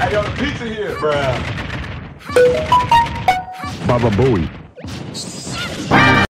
Hey, yo, the pizza here. Bruh. Baba Booey.